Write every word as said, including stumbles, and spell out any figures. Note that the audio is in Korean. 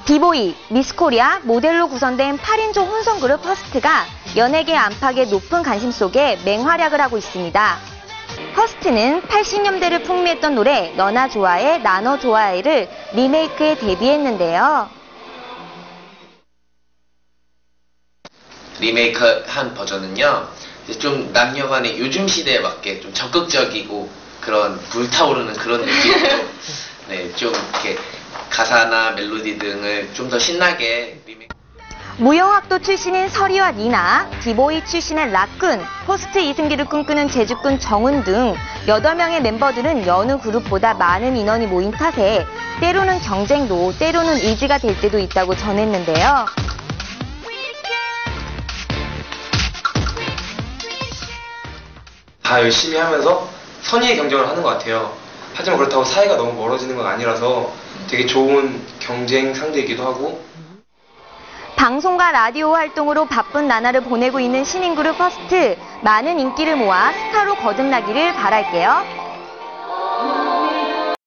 비보이, 미스코리아, 모델로 구성된 팔 인조 혼성그룹 퍼스트가 연예계 안팎의 높은 관심 속에 맹활약을 하고 있습니다. 퍼스트는 팔십 년대를 풍미했던 노래 너나 좋아해 나너 좋아해를 리메이크해 데뷔했는데요. 리메이크한 버전은요, 좀 남녀 간의 요즘 시대에 맞게 좀 적극적이고 그런 불타오르는 그런 느낌으로 네, 좀 이렇게 가사나 멜로디 등을 좀 더 신나게 리메이크. 무용학도 출신인 서리와 니나, 비보이 출신의 락군, 퍼스트 이승기를 꿈꾸는 제주꾼 정훈 등 여덟 명의 멤버들은 여느 그룹보다 많은 인원이 모인 탓에 때로는 경쟁도 때로는 의지가 될 때도 있다고 전했는데요. 다 열심히 하면서 선의의 경쟁을 하는 것 같아요. 하지만 그렇다고 사이가 너무 멀어지는 건 아니라서 되게 좋은 경쟁 상대이기도 하고. 방송과 라디오 활동으로 바쁜 나날을 보내고 있는 신인그룹 퍼스트, 많은 인기를 모아 스타로 거듭나기를 바랄게요.